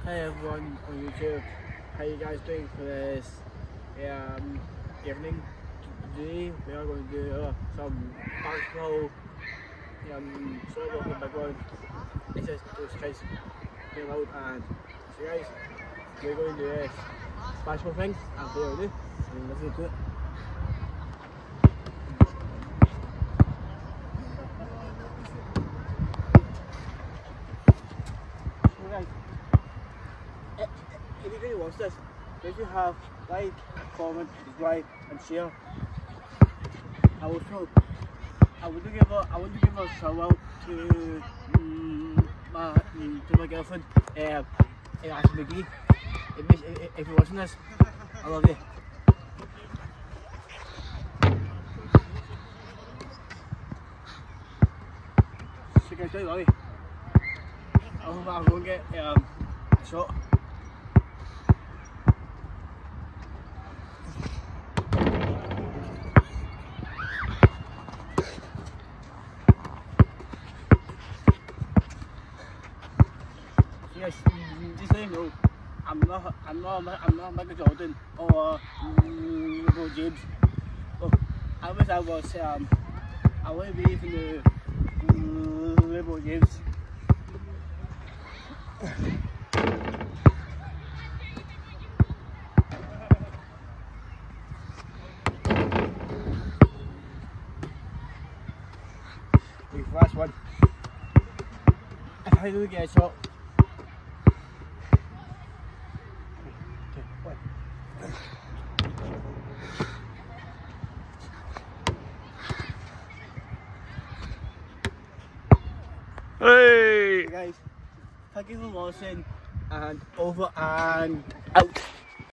Hi everyone on YouTube, how you guys doing for this evening? Today we are going to do some basketball sort of in the background. It's just those kids being loud, and so guys, we're going to do this basketball thing and play with it, and let's get to it. So guys, if you really watch this, if you have like, comment, subscribe and share. I want to give a shout out to my girlfriend, Ashley McGee. If you're watching this, I love you. So guys, don't worry. I'm going to get a shot. Yes, just so you know, I'm not Michael Jordan or LeBron James. Oh, I wish I was. I want to be even the LeBron James. Last one. If I do get a shot. Hey! Guys, thank you for watching, and over and out.